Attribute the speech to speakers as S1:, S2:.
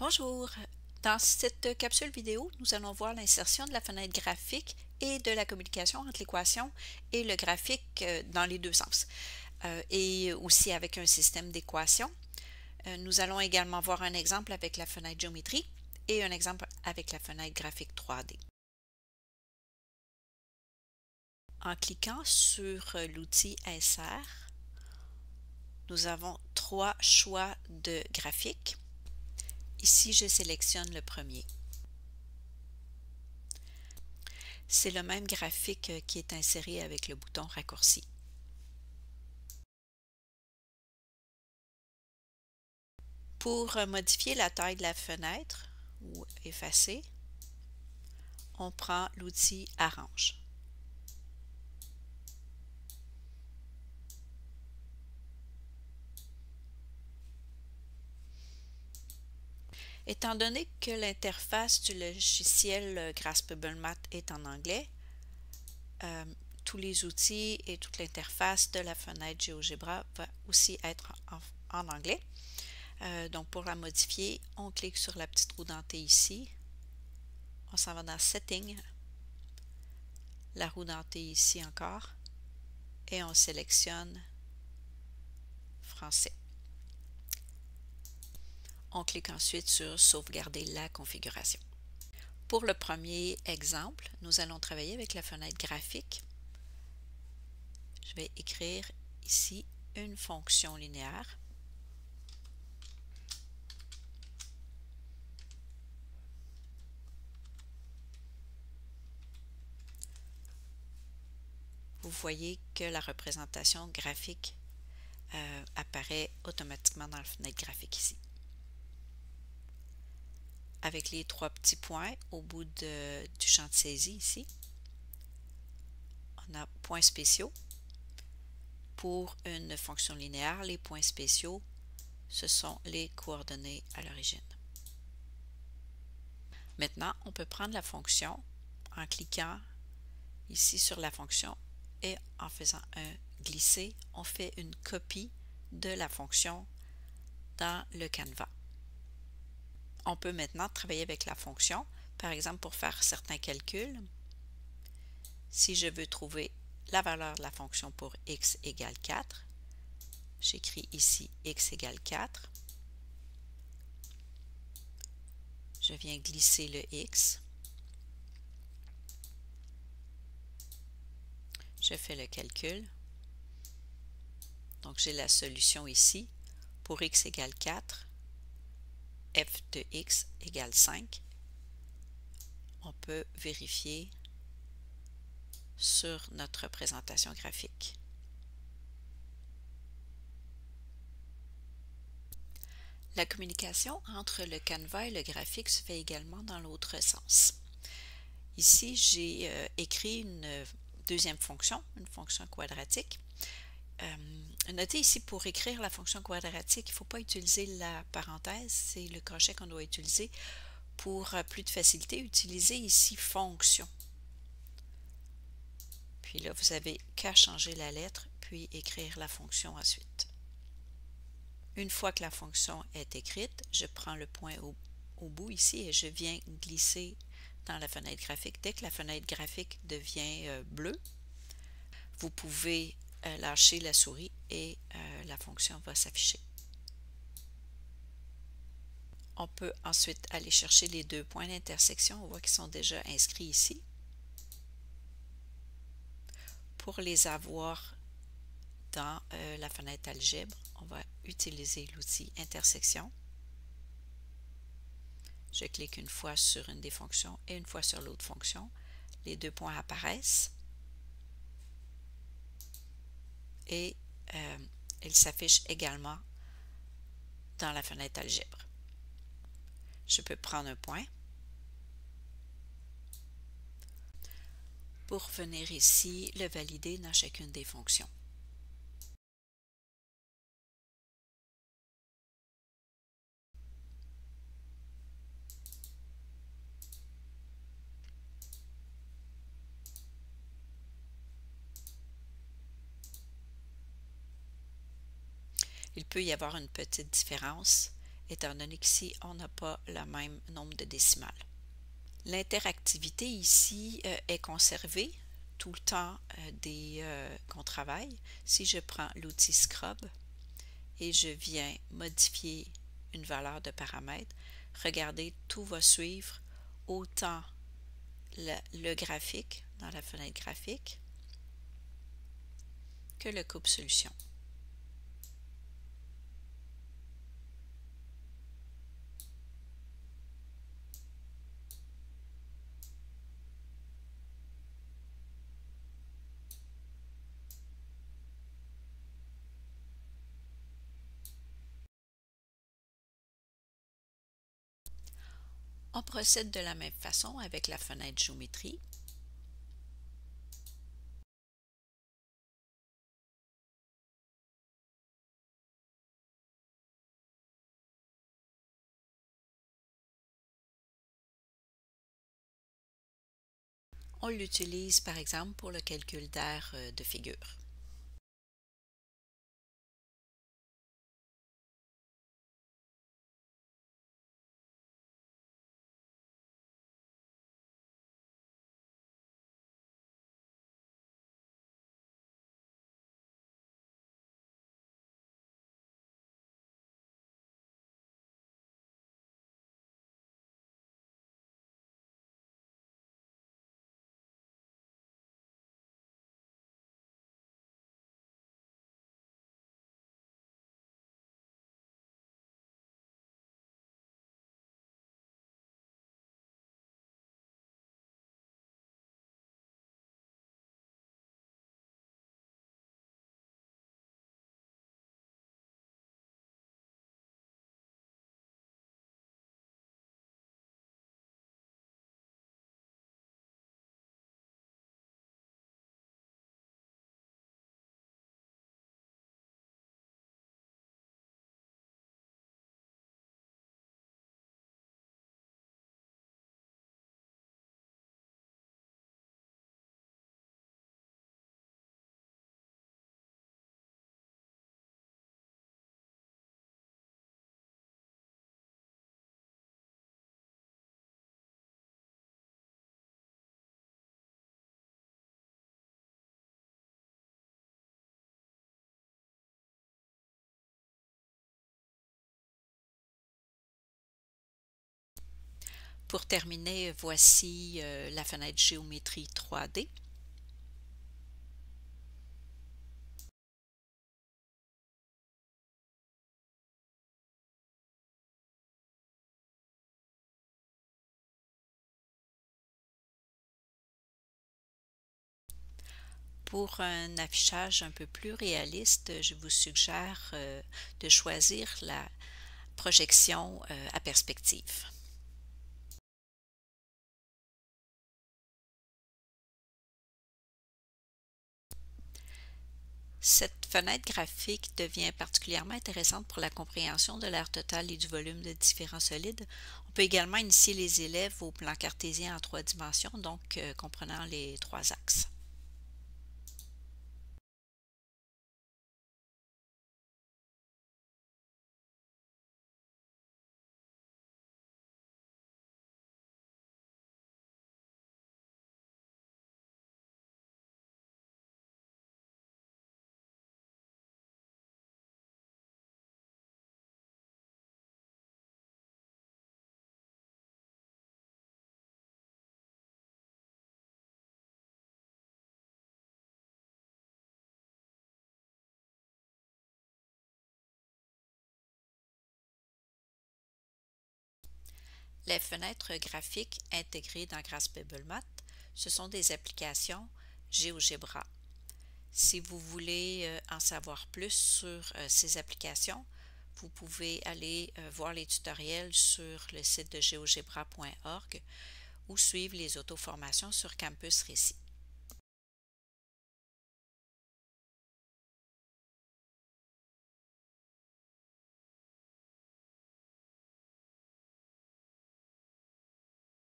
S1: Bonjour, dans cette capsule vidéo, nous allons voir l'insertion de la fenêtre graphique et de la communication entre l'équation et le graphique dans les deux sens, et aussi avec un système d'équations. Nous allons également voir un exemple avec la fenêtre géométrie et un exemple avec la fenêtre graphique 3D. En cliquant sur l'outil Insert, nous avons trois choix de graphique. Ici, je sélectionne le premier. C'est le même graphique qui est inséré avec le bouton raccourci. Pour modifier la taille de la fenêtre ou effacer, on prend l'outil Arrange. Étant donné que l'interface du logiciel Graspable-Mat est en anglais, tous les outils et toute l'interface de la fenêtre GeoGebra va aussi être en anglais. Donc pour la modifier, on clique sur la petite roue dentée ici. On s'en va dans Settings, la roue dentée ici encore, et on sélectionne Français. On clique ensuite sur Sauvegarder la configuration. Pour le premier exemple, nous allons travailler avec la fenêtre graphique. Je vais écrire ici une fonction linéaire. Vous voyez que la représentation graphique apparaît automatiquement dans la fenêtre graphique ici. Avec les trois petits points au bout du champ de saisie ici, on a points spéciaux. Pour une fonction linéaire, les points spéciaux, ce sont les coordonnées à l'origine. Maintenant, on peut prendre la fonction en cliquant ici sur la fonction et en faisant un glisser, on fait une copie de la fonction dans le canevas. On peut maintenant travailler avec la fonction, par exemple pour faire certains calculs. Si je veux trouver la valeur de la fonction pour x égale 4, j'écris ici x égale 4. Je viens glisser le x. Je fais le calcul. Donc j'ai la solution ici. Pour x égale 4, f de x égale 5. On peut vérifier sur notre représentation graphique. La communication entre le canevas et le graphique se fait également dans l'autre sens. Ici, j'ai écrit une deuxième fonction, une fonction quadratique. Notez ici, pour écrire la fonction quadratique, il ne faut pas utiliser la parenthèse, c'est le crochet qu'on doit utiliser. Pour plus de facilité, utilisez ici fonction. Puis là, vous n'avez qu'à changer la lettre, puis écrire la fonction ensuite. Une fois que la fonction est écrite, je prends le point au bout ici et je viens glisser dans la fenêtre graphique. Dès que la fenêtre graphique devient bleue, vous pouvez lâcher la souris et la fonction va s'afficher. On peut ensuite aller chercher les deux points d'intersection. On voit qu'ils sont déjà inscrits ici. Pour les avoir dans la fenêtre algèbre, on va utiliser l'outil intersection. Je clique une fois sur une des fonctions et une fois sur l'autre fonction. Les deux points apparaissent et ils s'affichent également dans la fenêtre algèbre. Je peux prendre un point pour venir ici le valider dans chacune des fonctions. Il peut y avoir une petite différence étant donné qu'ici, on n'a pas le même nombre de décimales. L'interactivité ici est conservée tout le temps qu'on travaille. Si je prends l'outil Scrub et je viens modifier une valeur de paramètre, regardez, tout va suivre autant le graphique dans la fenêtre graphique que le coupe solution. On procède de la même façon avec la fenêtre géométrie. On l'utilise par exemple pour le calcul d'aire de figure. Pour terminer, voici la fenêtre géométrie 3D. Pour un affichage un peu plus réaliste, je vous suggère de choisir la projection à perspective. Cette fenêtre graphique devient particulièrement intéressante pour la compréhension de l'aire totale et du volume de différents solides. On peut également initier les élèves au plan cartésien en 3 dimensions, donc comprenant les 3 axes. Les fenêtres graphiques intégrées dans GraphPebbleMath, ce sont des applications GeoGebra. Si vous voulez en savoir plus sur ces applications, vous pouvez aller voir les tutoriels sur le site de geogebra.org ou suivre les auto-formations sur Campus Récit.